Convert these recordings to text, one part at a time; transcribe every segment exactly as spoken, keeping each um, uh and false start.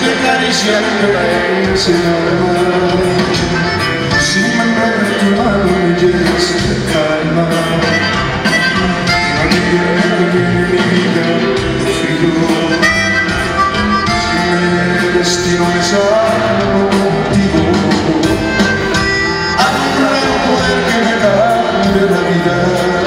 acariciando la ensenada. Si me mueve tu mano me llenas de calma. Nadie viene mi vida frío. Si mi destino es algo contigo, hay un raro poder que me cambie la vida.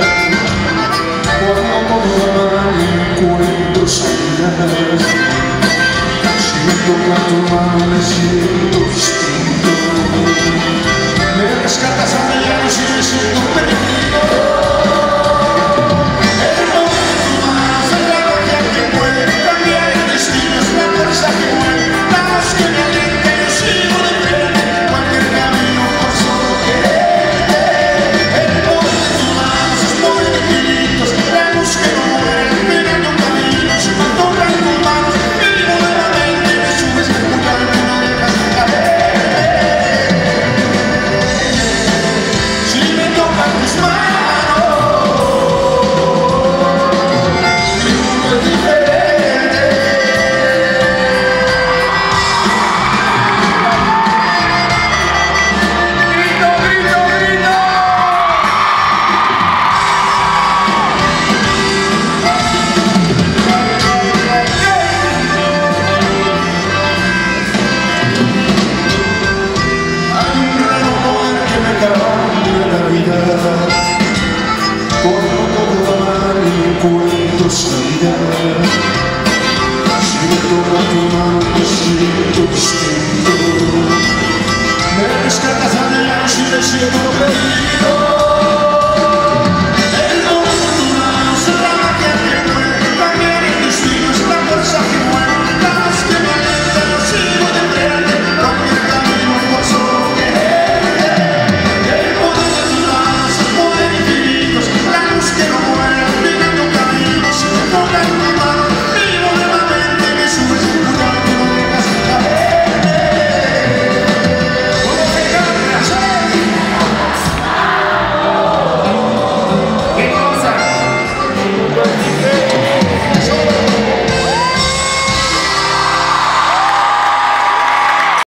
Cuando todo va y encuentro salidas, si me toca tu mano me siento distinto. Me rescatas a mañana si me siento perdido. El poder de tu mano es la magia que puede cambiar el destino, es la fuerza que mueve, la voz que me alienta. Yo sigo de frente cualquier camino por solo quererte. El poder de tu mano es poder de infinitos, la luz que no muere, iluminando caminos. Si me tocan tus manos, vivo nuevamente, me subes a tu carro y no dejas de caer. Si me tocan tus manos, mi mundo es diferente. ¡Grito, grito, grito! Hay un raro poder que me cambia la vida. Cuando todo va mal y encuentro salida, si me toca tu mano me siento distinto.